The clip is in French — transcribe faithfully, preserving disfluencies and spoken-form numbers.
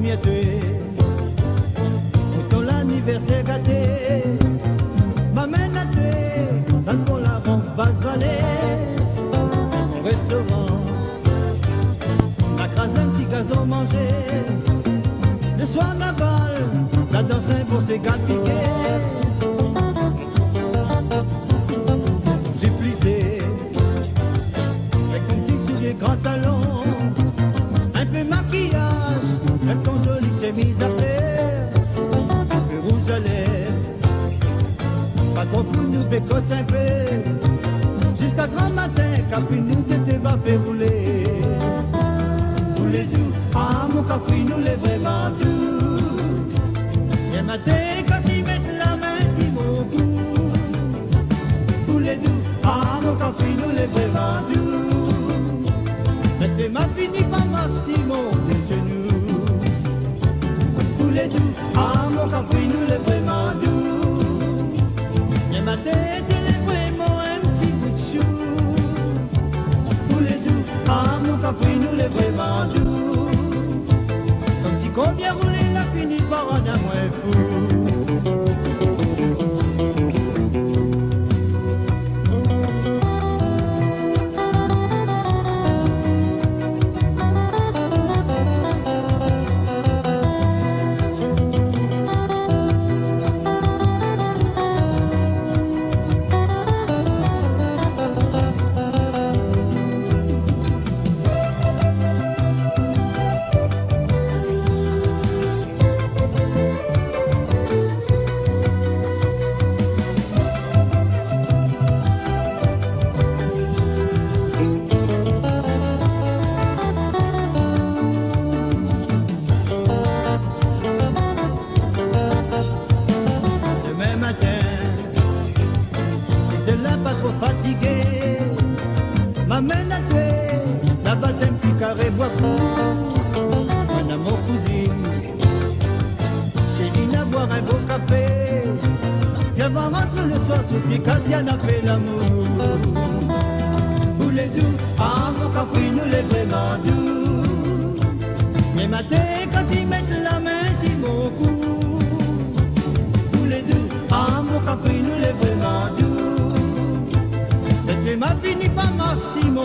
premier tué. Pour ton anniversaire gâté, m'amène à tuer, dans ton lavant, basse vallée, au restaurant. La crase un petit gazon mangé, le soir naval, la danse pour ses gars piqués. J'ai plissé, avec mon petit soulier grand talon, un peu maquillage, avec ton joli chemise à faire, un peu rouge à lèvres, pas trop pour nous bécote un peu, jusqu'à grand matin, café nous t'étais va faire rouler. Rouler doux, ah mon café nous l'est vraiment doux. Le matin quand ils mettent la main si mon goût. Rouler doux, ah mon café nous l'est vraiment doux. C'était ma fini par ma Simon des genoux. Rouler doux, ah mon café nous l'est vraiment doux. Le matin t'es vraiment un petit bout de chou. Rouler doux, ah mon café nous l'est vraiment doux. Comme si combien rouler la fini par un amour fou. Fatigué, m'amène à tuer, là-bas un petit carré bois court, mon amour cousine, Céline à boire un beau café, viens voir rentrer le soir sous Picassienne a fait l'amour. Vous les doux, ah mon café nous l'est vraiment doux, les matins quand ils mettent la main si mon cou. Vous les doux, ah mon café nous l'est vraiment doux. Ma fini par ma cime.